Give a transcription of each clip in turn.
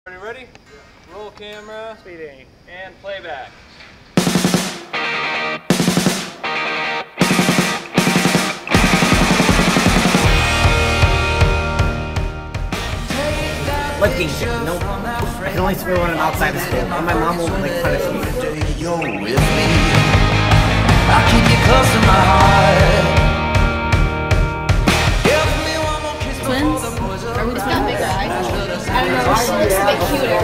Ready? Yeah. Roll camera. Speeding. And playback. What game? Nope. I can only swear when I'm outside of school, and my mom won't like punish me. You're with me. I'll keep you close to my heart. Twins? Are we just got bigger eyes? I don't know, she looks a bit cuter.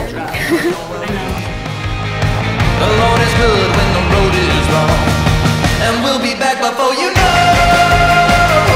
The Lord is good when the road is long, and we'll be back before you know.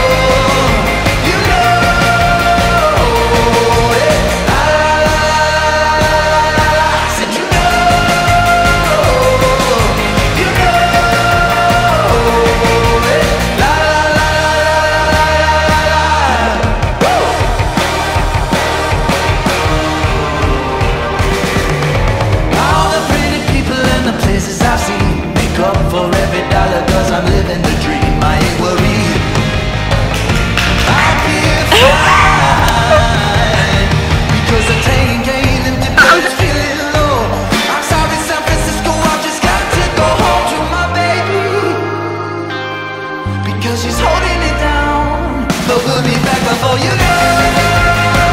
For every dollar, cause I'm living the dream. I ain't worried, I'll be fine, because the tank ain't empty, but it's feeling low. I'm sorry, San Francisco, I just got to go home to my baby, because she's holding it down. But we'll be back before you know.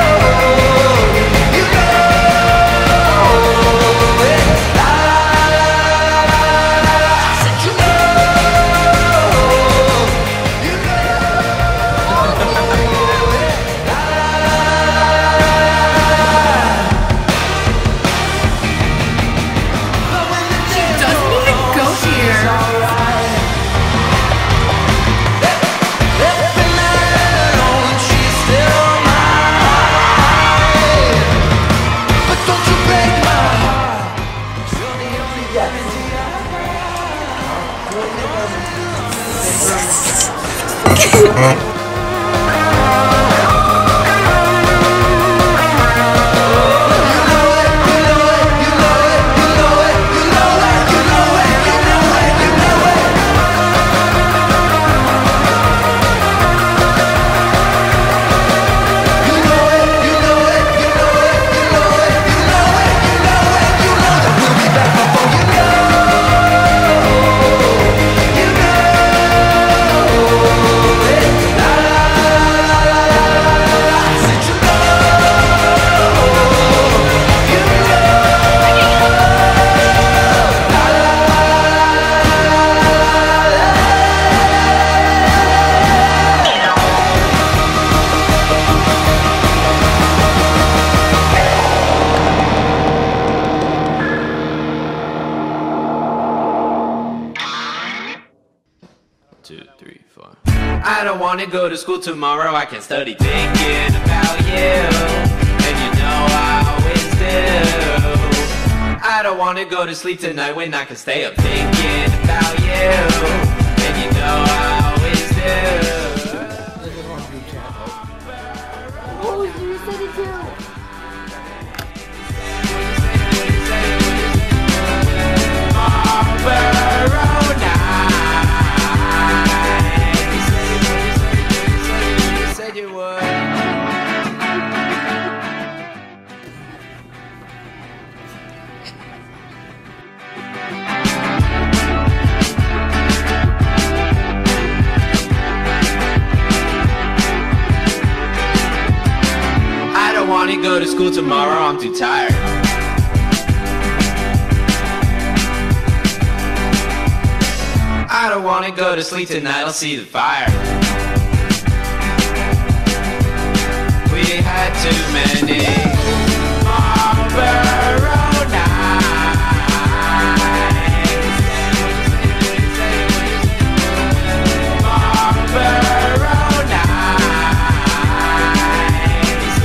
I don't want to go to school tomorrow, I can study thinking about you, and you know I always do. I don't want to go to sleep tonight when I can stay up thinking about you, and you know I always do. Oh, you said it too. I go to school tomorrow, I'm too tired. I don't want to go to sleep tonight, I'll see the fire. We had too many Marlboro nights. Marlboro nights.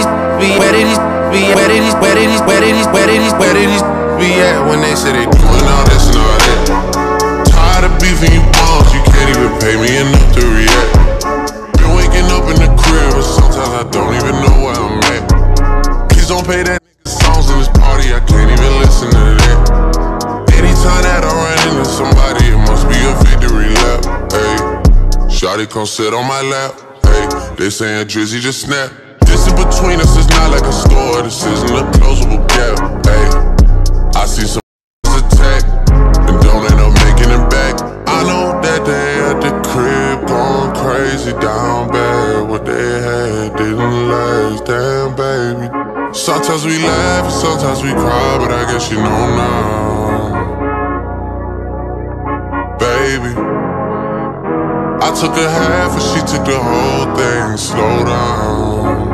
be at when they say they doing all this and all that? Tired of beefing you bombs, you can't even pay me enough to react. Been waking up in the crib, but sometimes I don't even know where I'm at. Please don't play that nigga songs in this party, I can't even listen to that. Anytime that I run into somebody, it must be a victory lap. Hey, shawty come sit on my lap. Hey, they saying Drizzy just snap. This in between us is not like a store, this isn't a closable gap. Hey, I see some attack and don't end up making it back. I know that they at the crib going crazy down bad. What they had didn't last, damn baby. Sometimes we laugh and sometimes we cry, but I guess you know now, baby. I took a half and she took the whole thing. Slow down,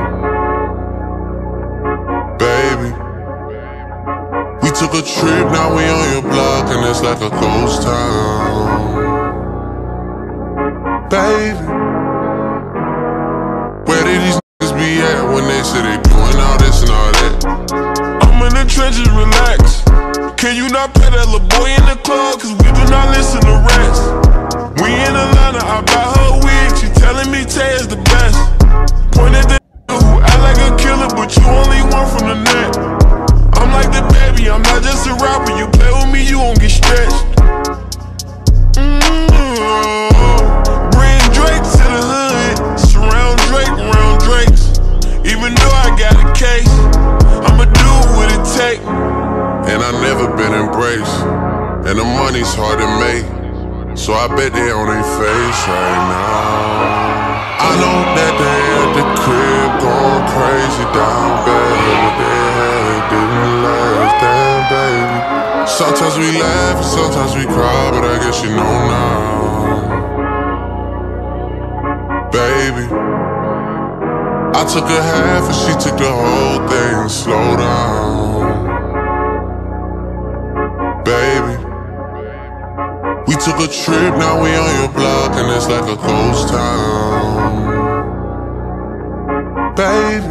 baby. We took a trip, now we on your block and it's like a ghost town, baby. Where did these niggas be at when they say they doing all this and all that? I'm in the trenches, relax. Can you not pet that little boy in the club? Cause we do not listen to rest. We in Atlanta, I buy her wig, she telling me Tay is the best. Point at the who act like a killer, but you only one from the net. I'm like the baby, I'm not just a rapper. You play with me, you won't get stretched. Bring Drake to the hood, surround Drake around Drakes. Even though I got a case, I'ma do what it take. And I never been embraced, and the money's hard to make, so I bet they on their face right now. I know that they at the crib going crazy down bad. What they had didn't last, damn baby. Sometimes we laugh and sometimes we cry, but I guess you know now, baby. I took a half and she took the whole thing. Slow down, baby. We took a trip, now we on your block and it's like a ghost town, baby.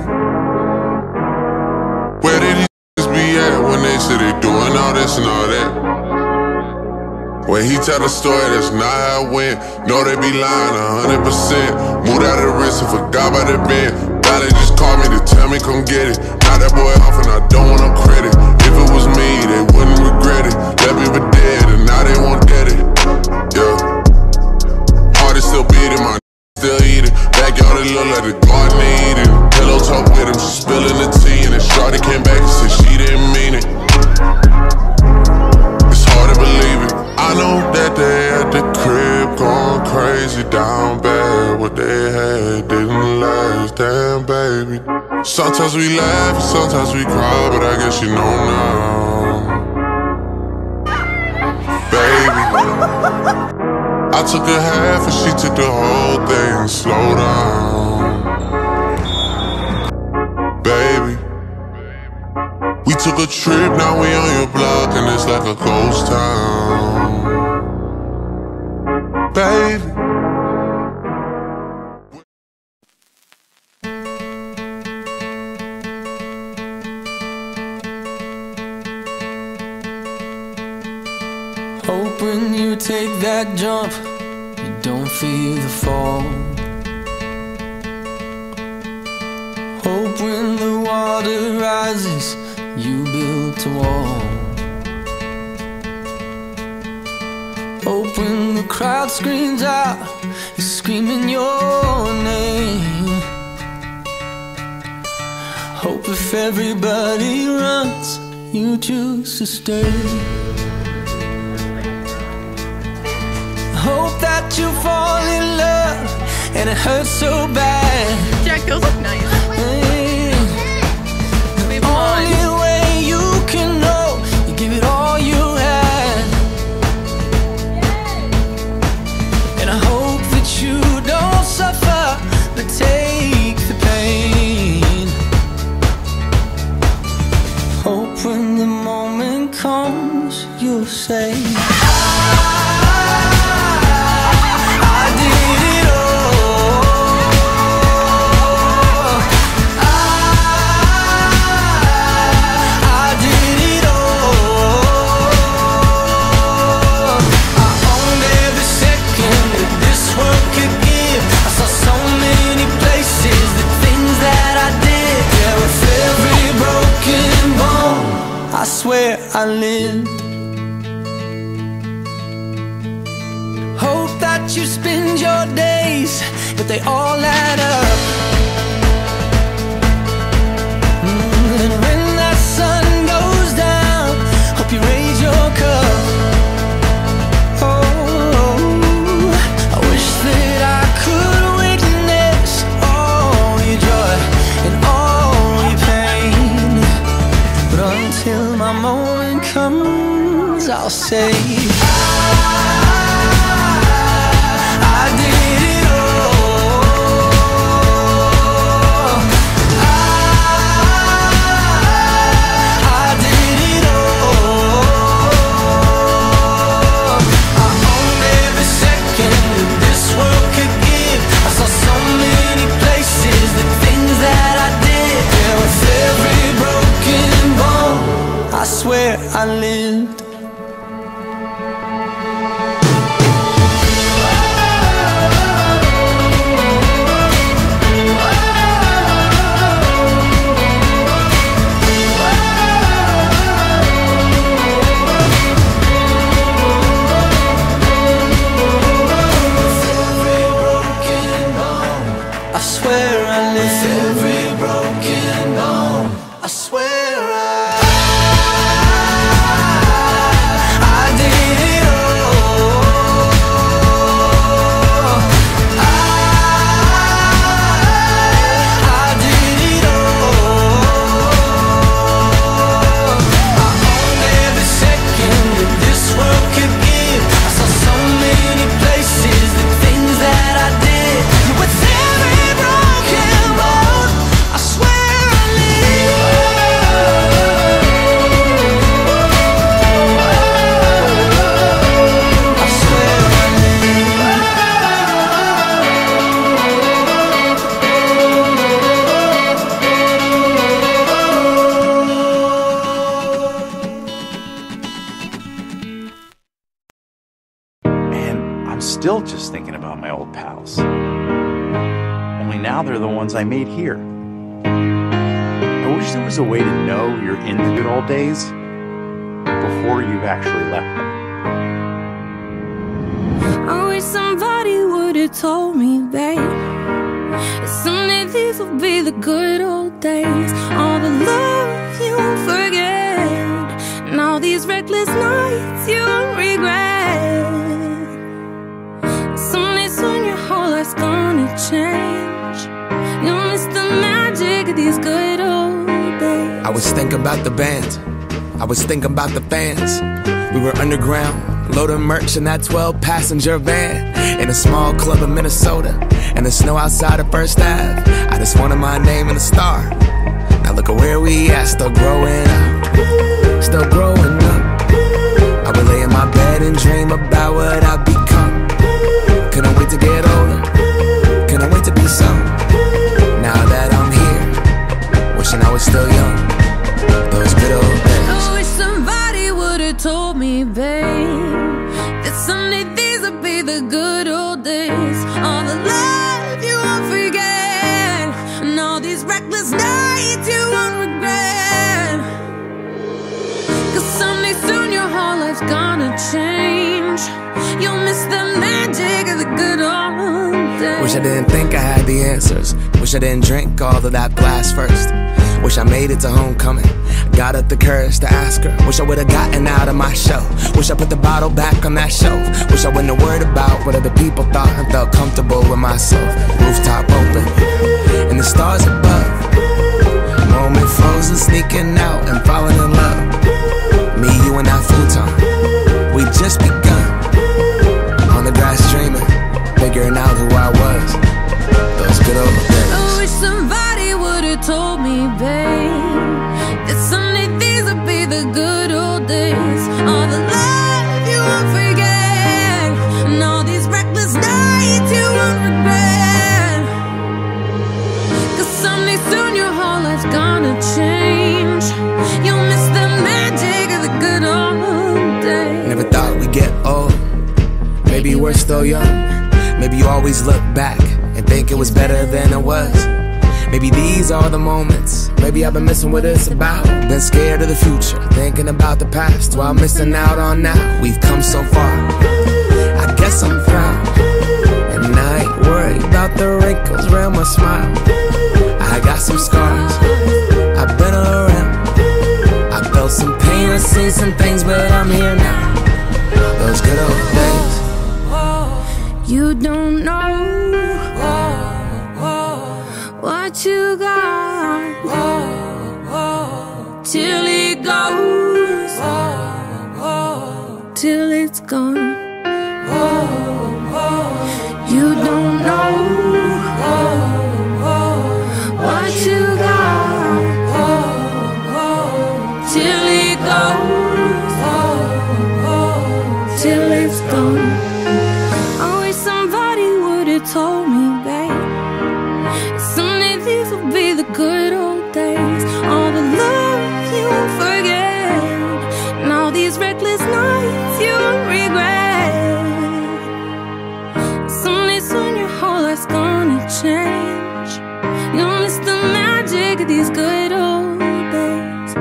Where did these niggas be at when they say they doing all this and all that? When he tell the story, that's not how it went. No, they be lying 100%. Moved out of the wrist and forgot about the bend. Valley just called me to tell me come get it. Now that boy off and I don't want no credit. If it was me, they wouldn't regret it. Left me for dead and now they won't get it. Yeah, heart is still beating, my still eating. Backyard it look like the garden eating. Pillow talk with him, she spilling the tea. And then shorty came back and said she didn't mean it. It's hard to believe it. I know that they at the crib going crazy down bad. What they had didn't last, damn baby. Sometimes we laugh and sometimes we cry, but I guess you know now, baby. I took a half and she took the whole thing. Slow down, baby. We took a trip, now we on your block and it's like a ghost town, baby. Hope when you take that jump, you don't feel the fall. Hope when the water rises, you built a wall. Hope when the crowd screams out, you're screaming your name. Hope if everybody runs, you choose to stay. Hope that you fall in love and it hurts so bad. Jack, those look nice. The only way you can know, you give it all you had. And I hope that you don't suffer, but take the pain. Hope when the moment comes, you'll say, I did it all. they all add up. And when that sun goes down, hope you raise your cup. I wish that I could witness all your joy and all your pain, but until my moment comes, I'll say I did it all. I did it all. I owned every second that this world could give. I saw so many places, the things that I did. Yeah, with every broken bone, I swear I lived. Still just thinking about my old pals. Only now they're the ones I made here. I wish there was a way to know you're in the good old days before you've actually left them. I wish somebody would have told me, babe, that someday these will be the good old days. All the love you won't forget, and all these reckless nights you won't regret. Someday soon your whole life's gonna change. You'll miss the magic of these good old days. I was thinking about the band, I was thinking about the fans. We were underground, loading merch in that 12-passenger van, in a small club in Minnesota, and the snow outside of First Ave. I just wanted my name and a star. Now look at where we at, still growing up, still growing up. I would lay in my bed and dream about what I'd become. Couldn't wait to get older, couldn't wait to be some. Now that I'm here, wishing I was still young. Those good old days. I wish somebody would've told me, babe, that someday these would be the good old days. All the love you won't forget, and all these reckless nights you won't regret. Cause someday soon your whole life's gonna change. You'll miss the magic of the good old days. Wish I didn't think I had the answers. Wish I didn't drink all of that blast first. Wish I made it to homecoming, got up the courage to ask her. Wish I would've gotten out of my shell. Wish I put the bottle back on that shelf. Wish I wouldn't have worried about what other people thought and felt comfortable with myself. Rooftop open, and the stars above. Moment frozen, sneaking out and falling in love. Me, you, and that futon, we just begun. On the grass dreaming, figuring out who I was. Those good old days. I wish somebody would've told me, babe, that someday these would be the good old days. All the love you won't forget, and all these reckless nights you won't regret. Cause someday soon your whole life's gonna change. You'll miss the magic of the good old days. Never thought we'd get old. Maybe we're still young. Maybe you always look back and think it was better than it was. Maybe these are the moments. Maybe I've been missing what it's about. Been scared of the future, thinking about the past while missing out on now. We've come so far, I guess I'm proud. And I ain't worried about the rain a smile. I got some scars, I've been around. I felt some pain, I've seen some things, but I'm here now. Those good old days. You don't know what you got till it goes, till it's gone. You don't know what you got till it goes, till it's gone. I wish somebody would've told me, babe, someday these will be the good old days. All the love you won't forget, and all these reckless nights you won't regret. Someday soon your whole life's gonna change. You'll miss the magic of these good old days.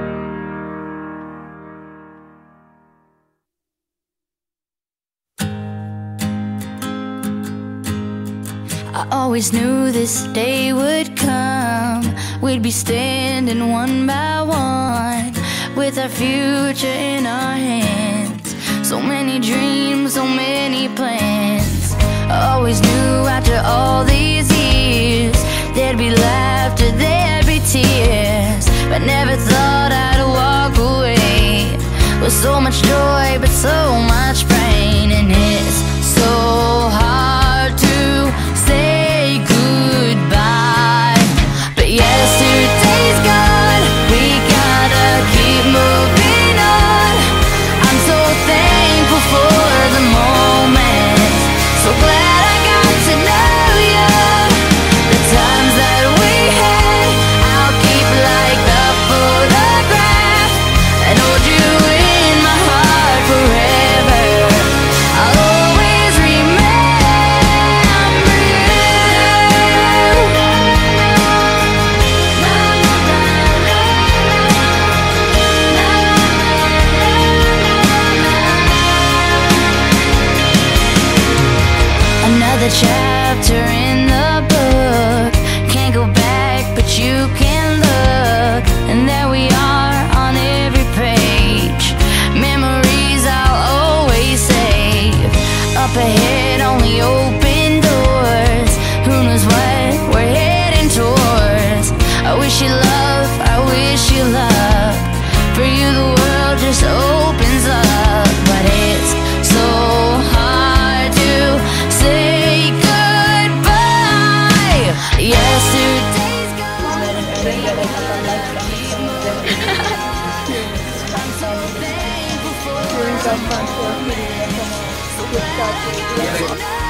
I always knew this day would come. We'd be standing one by one, with our future in our hands. So many dreams, so many plans. I always knew after all these years there'd be laughter, there'd be tears, but never thought I'd walk away with so much joy but so much pain. And it's so hard to say goodbye, but yesterday's gone, we gotta keep moving on. I'm so thankful for the moment, so glad I got to know you. The times that we had, I'll keep like the photograph and hold you in my heart forever. I'll always remember you. Another chapter in the book, can't go back but you can look, and there we are on every page. Memories I'll always save. Up ahead only open doors, who knows what we're heading towards. I wish you love, I wish you love. For you the world just opens up, but it's so hard to say goodbye. Yesterday's gone. I'm so thankful for the moment. So glad I got to know